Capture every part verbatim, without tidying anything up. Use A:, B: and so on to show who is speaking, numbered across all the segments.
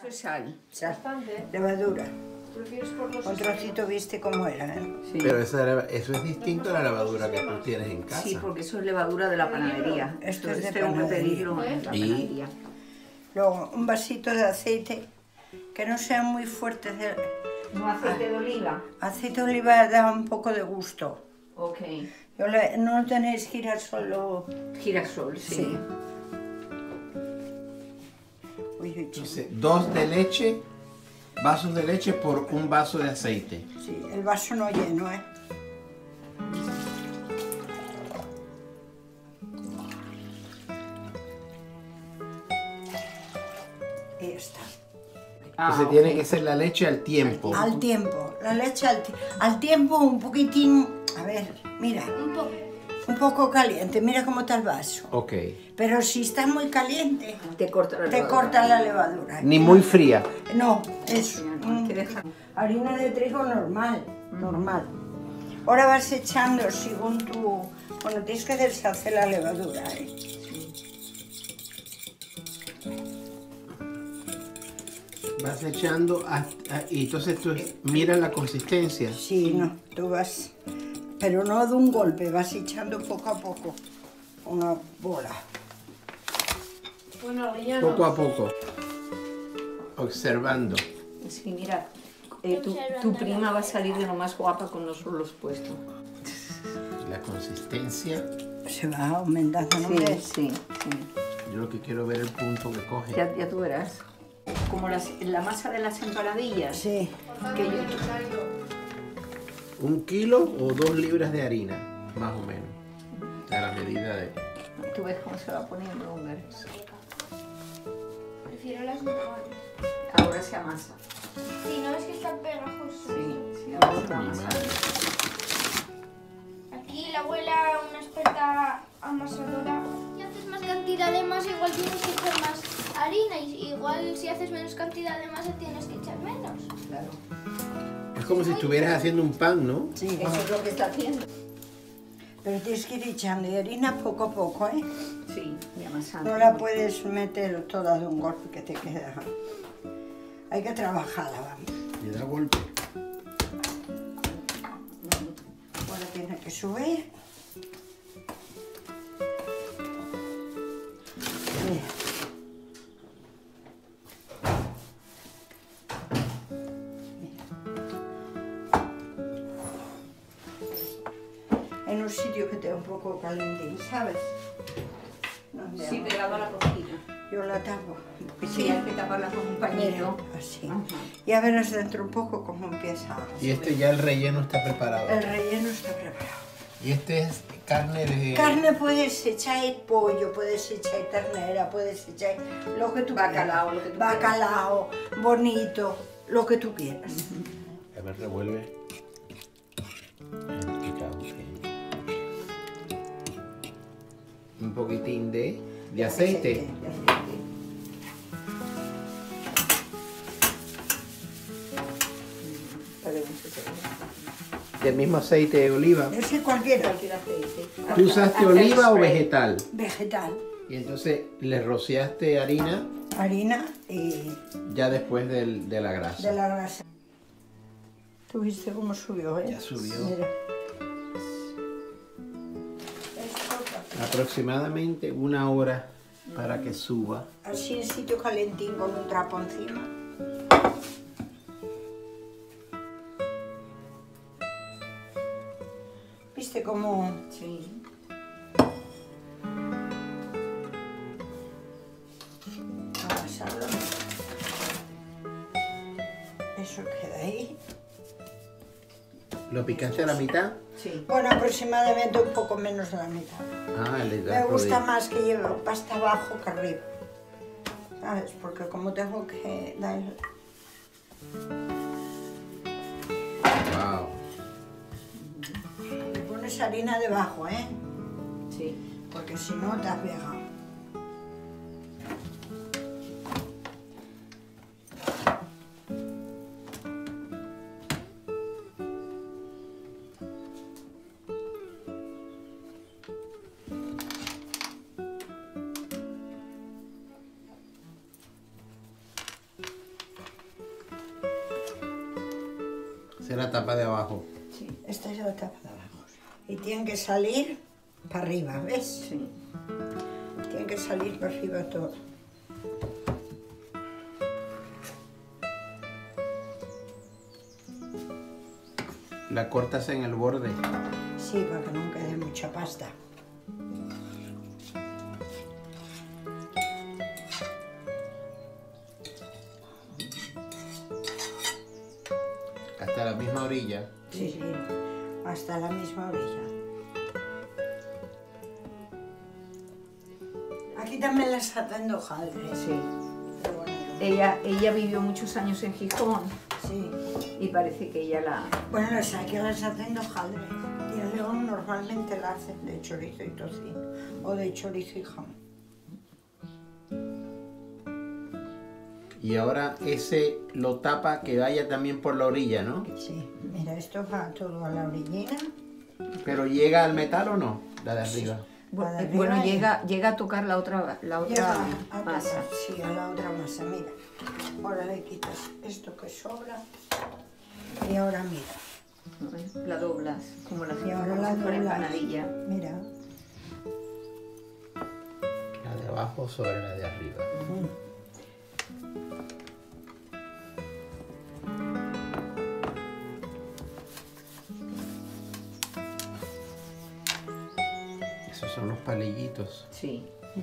A: de sal.
B: Sal.
C: Bastante.
B: Levadura.
C: ¿Prefieres por los
B: Un trocito, viste cómo era, ¿eh?
A: Sí.
D: Pero esa, eso es distinto a la levadura que tú tienes en casa.
A: Sí, porque eso es levadura de la panadería.
B: Esto es de
A: tengo que
B: panadería.
A: pedirlo en la
D: ¿Y?
A: panadería.
B: Luego, un vasito de aceite, que no sea muy fuerte. de-
A: ¿No aceite de oliva?
B: Aceite de oliva da un poco de gusto.
A: Ok.
B: Yo le- no tenéis girasol solo.
A: Girasol, sí.
B: Sí. Uy, uy, chico.
D: Entonces, dos de leche, vasos de leche por un vaso de aceite.
B: Sí, el vaso no lleno, ¿eh? Y ya está.
A: Ah,
D: Entonces
A: ok.
D: tiene que ser la leche al tiempo.
B: Al tiempo, la leche al, ti- al tiempo un poquitín, a ver, mira,
E: Un poco.
B: un poco caliente, mira cómo está el vaso.
D: Ok.
B: Pero si está muy caliente,
A: Te corta la
B: te
A: levadura.
B: corta la levadura.
D: Ni muy fría.
B: No, es
A: Hay que dejar.
B: harina de trigo normal, normal. Ahora vas echando según tu... Bueno, tienes que deshacer la levadura, ¿eh?
D: Vas echando hasta- y entonces tú miras la consistencia.
B: Sí, no, tú vas... Pero no de un golpe, vas echando poco a poco una bola.
C: Bueno, relleno.
D: Poco a poco. Observando.
A: Sí, mira, eh, tu, tu prima va a salir de lo más guapa con los rulos puestos.
D: La consistencia.
B: Se va aumentando, ¿no
A: Sí,
B: ves?
A: sí, sí.
D: Yo lo que quiero ver el punto que coge.
A: Ya, ya tú verás. Como las- la masa de las empanadillas.
B: Sí.
A: Que yo,
D: Un kilo o dos libras de harina, más o menos. A la medida de.
A: tú ves cómo se va poniendo, hombre.
E: Prefiero las normales.
A: Ahora se amasa.
E: Si no, es que está pegajoso.
A: Sí, sí, ahora se va a
D: Mi
A: amasar.
D: madre.
E: Aquí la abuela, una experta amasadora. Si haces más cantidad de masa, igual tienes que echar más harina. Y igual si haces menos cantidad de masa, tienes que echar menos.
A: Claro.
D: Es como si estuvieras haciendo un pan, ¿no?
B: Sí,
A: Eso es lo que está haciendo.
B: pero tienes que ir echando harina poco a poco, ¿eh?
A: Sí, y amasando.
B: No la puedes meter toda de un golpe que te queda. Hay que trabajarla, vamos.
D: Le da golpe.
B: Ahora tiene que subir. Mira. En un sitio que esté un poco calentín, ¿sabes? Donde
A: Sí,
B: hago-
A: pegado a la cocina.
B: Yo la tapo.
A: Sí, hay que taparla con un
B: Mira,
A: pañito.
B: así.
A: Ajá.
B: Ya verás dentro un poco cómo empieza.
D: Y este ya el relleno está preparado.
B: El relleno está preparado.
D: Y este es carne de.
B: Carne puedes echar pollo, puedes echar ternera, puedes echar lo que tú
A: Bacalao,
B: quieras.
A: lo que tú
B: Bacalao, bonito, lo que tú quieras.
D: A ver, revuelve. El picado, ok. Un poquitín de, de aceite.
B: De aceite.
A: Para que no se seque.
D: Del mismo aceite de oliva.
B: Ese cualquiera,
A: Cualquier aceite.
D: ¿Tú usaste
A: Hacer
D: oliva o
A: spray.
D: vegetal?
B: vegetal,
D: Y entonces le rociaste harina
B: harina y
D: ya después del- de la grasa.
B: de la grasa. ¿Tú viste cómo subió, eh?
D: Ya subió.
B: Mira. Esto,
D: Aproximadamente una hora para que suba.
B: así en sitio calentín con un trapo encima. ¿Viste cómo?
A: Sí.
B: Amasarlo. Eso queda ahí.
D: ¿Lo picaste a la mitad?
A: Sí.
B: Bueno, aproximadamente un poco menos de la mitad.
D: Ah, le
B: Me
D: das
B: gusta
D: rodillo.
B: más que lleve pasta abajo que arriba. ¿Sabes? Porque como tengo que dar...
D: Wow.
B: Le pones harina debajo, ¿eh?
A: Sí.
B: Porque si no te has pegado.
D: Esa es la tapa de abajo.
A: Sí,
B: Esta es la tapa de abajo. Y tienen que salir para arriba, ¿ves?
A: sí.
B: Tienen que salir para arriba todo.
D: La cortas en el borde.
B: Sí, para que no quede mucha pasta.
D: Hasta la misma orilla.
B: Sí, sí, hasta la misma orilla. Aquí también las hacen de hojaldre.
A: Sí.
B: Qué bonito.
A: Ella, ella vivió muchos años en Gijón
B: Sí.
A: y parece que ella la...
B: Bueno, las aquí las hacen de hojaldre. Y en León normalmente la hacen de chorizo y tocino. O de chorizo y jamón.
D: Y ahora ese lo tapa que vaya también por la orilla, ¿no?
B: Sí, mira, esto va todo a la orillina.
D: Pero ¿llega al metal o no? La de arriba.
A: Bueno,
B: La de
A: bueno,
B: arriba
A: llega, llega a tocar la otra, la otra
B: Llega a
A: masa.
B: tocar, sí, a la otra masa, mira. Ahora le quitas esto que sobra. Y ahora mira.
A: ¿Ves? La doblas, como la
B: Y ahora
A: como
B: la
A: si fuera
B: doblas.
A: empanadilla.
B: Mira.
D: La de abajo sobre la de arriba. Esos son los palillitos.
A: Sí.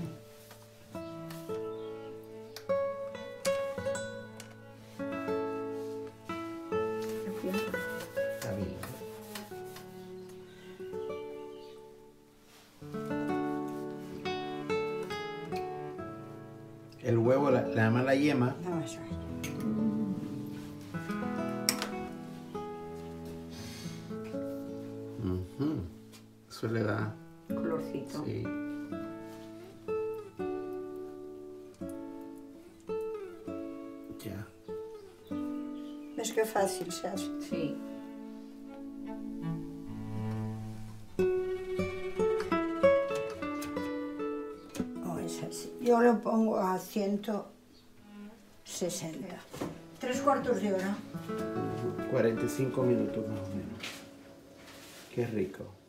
D: Está bien. El huevo, la, la mala yema,
B: Nada más ahí.
D: ujú, eso le da,
A: Colorcito.
D: sí. Ya.
B: ¿Ves qué fácil se hace?
A: Sí.
B: O es así. Yo lo pongo a ciento sesenta. Tres cuartos de hora.
D: cuarenta y cinco minutos más o menos. Qué rico.